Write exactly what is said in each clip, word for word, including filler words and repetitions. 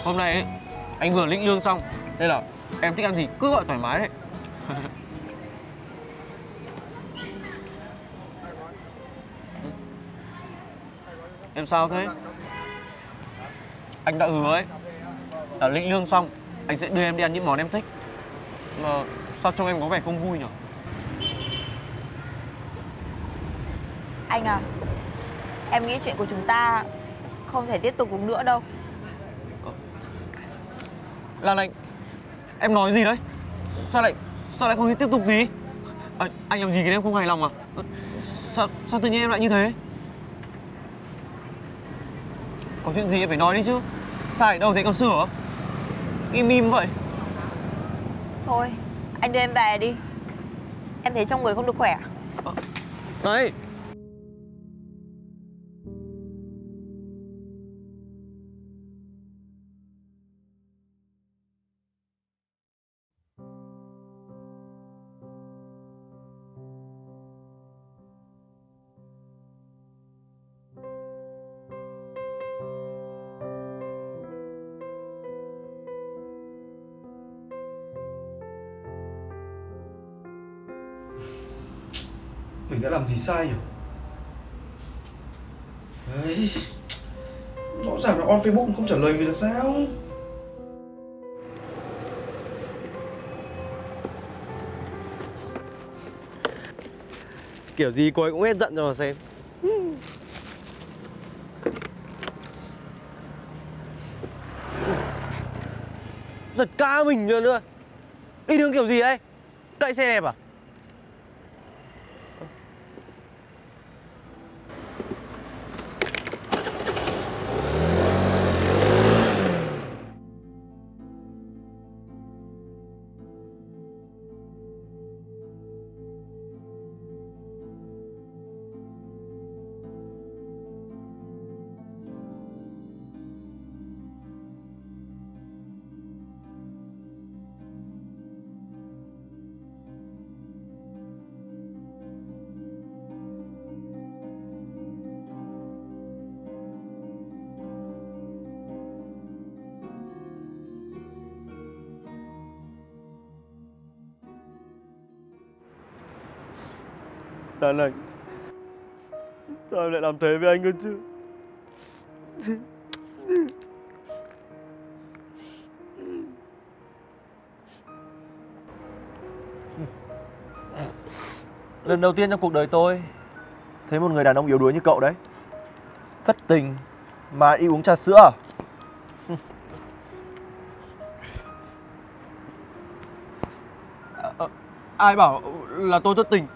Hôm nay ấy, anh vừa lĩnh lương xong, nên là em thích ăn gì cứ gọi thoải mái đấy. Em sao thế? Anh đã hứa ấy, là lĩnh lương xong anh sẽ đưa em đi ăn những món em thích. Mà sao trông em có vẻ không vui nhỉ? Anh à, em nghĩ chuyện của chúng ta không thể tiếp tục được nữa đâu. Lan Anh, em nói gì đấy? Sao lại sao lại không đi tiếp tục gì? À, anh làm gì khiến em không hài lòng à? Sao sao tự nhiên em lại như thế? Có chuyện gì em phải nói đi chứ. Sai ở đâu thế còn sửa? Im im vậy. Thôi, anh đưa em về đi. Em thấy trong người không được khỏe. À, đấy. Mình đã làm gì sai nhỉ? Đấy, rõ ràng là on Facebook không trả lời mình là sao? Kiểu gì cô ấy cũng hết giận rồi mà xem. Giật ca mình nữa nữa. Đi đường kiểu gì đấy? Cậy xe đẹp à? Lan Anh, sao em lại làm thế với anh cơ chứ? Lần đầu tiên trong cuộc đời tôi thấy một người đàn ông yếu đuối như cậu đấy. Thất tình mà đi uống trà sữa à? À, ai bảo là tôi thất tình?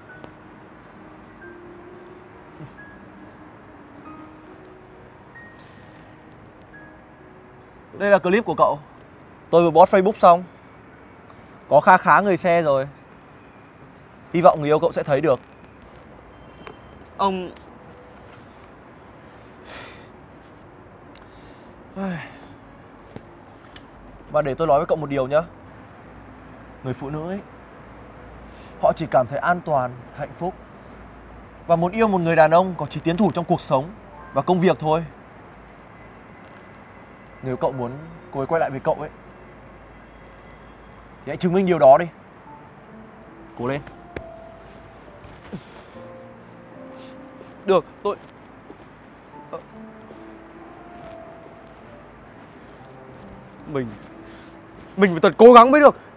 Đây là clip của cậu. Tôi vừa post Facebook xong. Có kha khá người share rồi. Hy vọng người yêu cậu sẽ thấy được. Ông... Và để tôi nói với cậu một điều nhé. Người phụ nữ ấy, họ chỉ cảm thấy an toàn, hạnh phúc và muốn yêu một người đàn ông có chí tiến thủ trong cuộc sống và công việc thôi. Nếu cậu muốn cô ấy quay lại với cậu ấy thì hãy chứng minh điều đó đi. Cố lên. Được, tôi... Mình... Mình phải thật cố gắng mới được.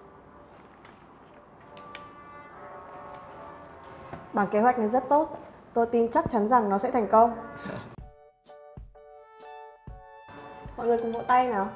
Bản kế hoạch này rất tốt. tôi tin chắc chắn rằng nó sẽ thành công. Mọi người cùng vỗ tay nào.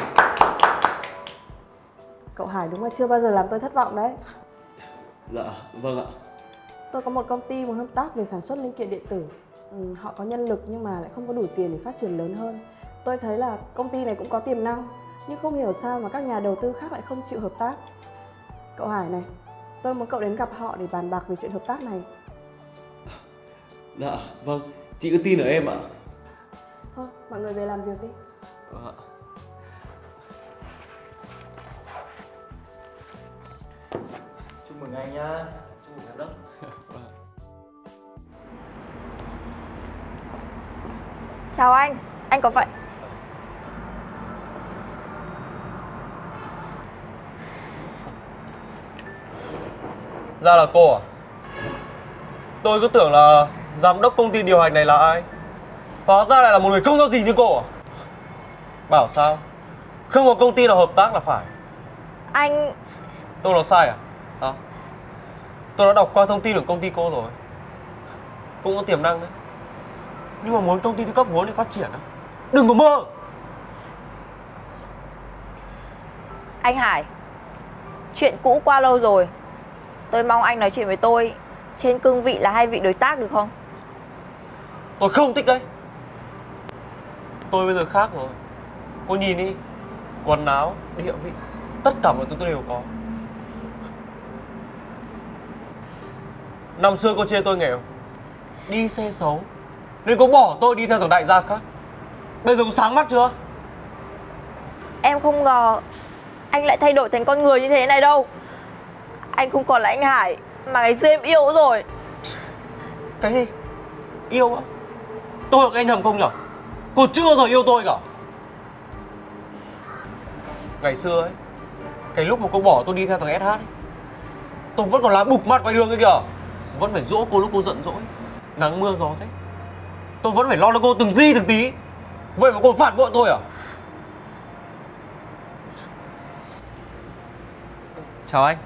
Cậu Hải đúng là chưa bao giờ làm tôi thất vọng đấy. Dạ, vâng ạ. Tôi có một công ty muốn hợp tác về sản xuất linh kiện điện tử. Ừ, họ có nhân lực nhưng mà lại không có đủ tiền để phát triển lớn hơn. Tôi thấy là công ty này cũng có tiềm năng, nhưng không hiểu sao mà các nhà đầu tư khác lại không chịu hợp tác. Cậu Hải này, tôi muốn cậu đến gặp họ để bàn bạc về chuyện hợp tác này. Dạ, vâng. Chị cứ tin ở em ạ. Thôi, mọi người về làm việc đi. Vâng ạ. Chúc mừng anh nhá. Chúc mừng giám đốc. Vâng. Chào anh, anh có vậy? Ra là cô à? Tôi cứ tưởng là giám đốc công ty điều hành này là ai. Hóa ra lại là một người không có gì như cô à? Bảo sao? Không có công ty nào hợp tác là phải. Anh... Tôi nói sai à? Hả? Tôi đã đọc qua thông tin của công ty cô rồi. Cũng có tiềm năng đấy. Nhưng mà muốn công ty thứ cấp vốn để phát triển á, đừng có mơ. Anh Hải, chuyện cũ qua lâu rồi. Tôi mong anh nói chuyện với tôi trên cương vị là hai vị đối tác được không? Tôi không thích đấy. Tôi bây giờ khác rồi. Cô nhìn đi, quần áo, địa vị, tất cả mọi thứ tôi đều có. Năm xưa cô chê tôi nghèo, đi xe xấu, nên cô bỏ tôi đi theo thằng đại gia khác. Bây giờ cũng sáng mắt chưa? Em không ngờ anh lại thay đổi thành con người như thế này đâu. Anh không còn là anh Hải mà ngày xưa em yêu rồi. Cái gì? Yêu á? Tôi hoặc anh nhầm không nhở? Cô chưa bao giờ yêu tôi cả. Ngày xưa ấy, cái lúc mà cô bỏ tôi đi theo thằng ét hát ấy, tôi vẫn còn làm bục mặt ngoài đường kia kìa. Vẫn phải dỗ cô lúc cô giận dỗi, nắng mưa gió rét. Tôi vẫn phải lo cho cô từng ly từng tí. Vậy mà cô phản bội tôi à? Chào anh.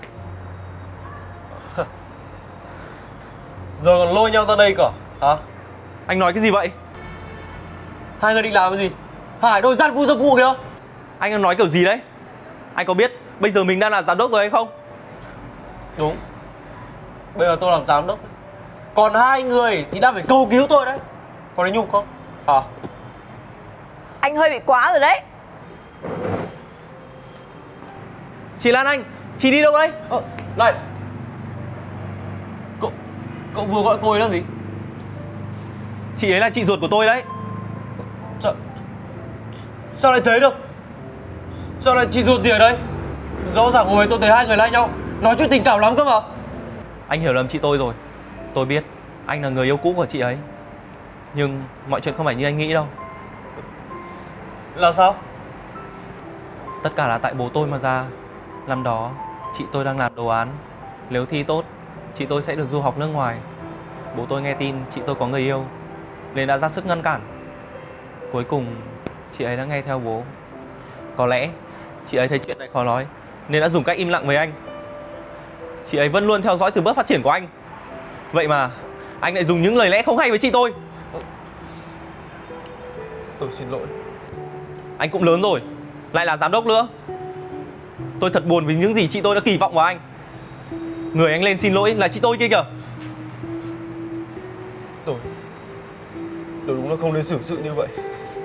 Giờ còn lôi nhau ra đây cả hả? Anh nói cái gì vậy? Hai người định làm cái gì? Hải đôi gian phu dâm phu kìa. Anh đang nói kiểu gì đấy? Anh có biết bây giờ mình đang là giám đốc rồi hay không? Đúng. Bây giờ tôi làm giám đốc. Còn hai người thì đang phải cầu cứu tôi đấy. Có thấy nhục không? Hả? Anh hơi bị quá rồi đấy. Chị Lan Anh, chị đi đâu đấy? Ờ, này. Cậu, cậu vừa gọi cô ấy là gì? Chị ấy là chị ruột của tôi đấy. Sao, sao lại thế được? Sao lại chị ruột gì ở đây? Rõ ràng hồi ấy tôi thấy hai người like nhau, nói chuyện tình cảm lắm cơ mà. Anh hiểu lầm chị tôi rồi. Tôi biết anh là người yêu cũ của chị ấy, nhưng mọi chuyện không phải như anh nghĩ đâu. Là sao? Tất cả là tại bố tôi mà ra. Năm đó chị tôi đang làm đồ án, nếu thi tốt chị tôi sẽ được du học nước ngoài. Bố tôi nghe tin chị tôi có người yêu nên đã ra sức ngăn cản. Cuối cùng chị ấy đã nghe theo bố. Có lẽ chị ấy thấy chuyện này khó nói nên đã dùng cách im lặng với anh. Chị ấy vẫn luôn theo dõi từng bước phát triển của anh. Vậy mà anh lại dùng những lời lẽ không hay với chị tôi. Tôi xin lỗi. Anh cũng lớn rồi, lại là giám đốc nữa. Tôi thật buồn vì những gì chị tôi đã kỳ vọng vào anh. Người anh lên xin lỗi là chị tôi kia kìa. Tôi Tôi đúng là không nên xử sự như vậy.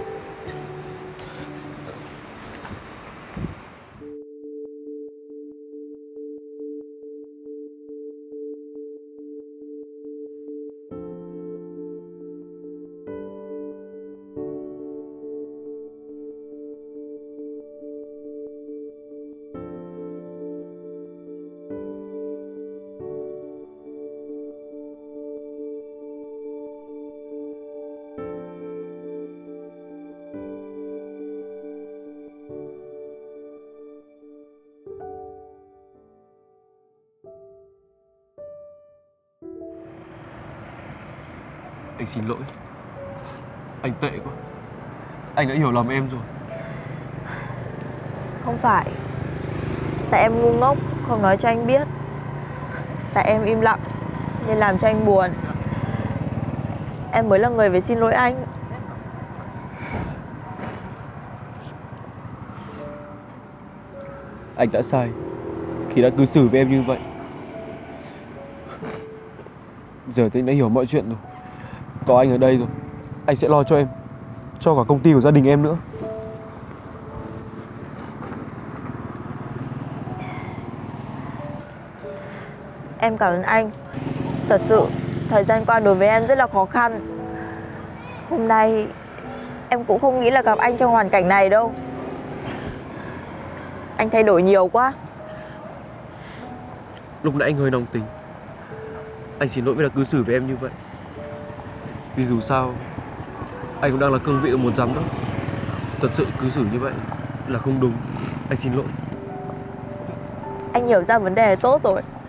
Anh xin lỗi. Anh tệ quá. Anh đã hiểu lầm em rồi. Không phải. Tại em ngu ngốc không nói cho anh biết. Tại em im lặng nên làm cho anh buồn. em mới là người phải xin lỗi anh. Anh đã sai khi đã cư xử với em như vậy. Giờ thì anh đã hiểu mọi chuyện rồi. Có anh ở đây rồi, anh sẽ lo cho em, cho cả công ty của gia đình em nữa. Em cảm ơn anh. Thật sự thời gian qua đối với em rất là khó khăn. Hôm nay em cũng không nghĩ là gặp anh trong hoàn cảnh này đâu. Anh thay đổi nhiều quá. Lúc nãy anh hơi nóng tính. Anh xin lỗi vì đã cư xử với em như vậy. Vì dù sao anh cũng đang là cương vị của một giám đốc. Thật sự cư xử như vậy là không đúng. Anh xin lỗi. Anh hiểu ra vấn đề tốt rồi.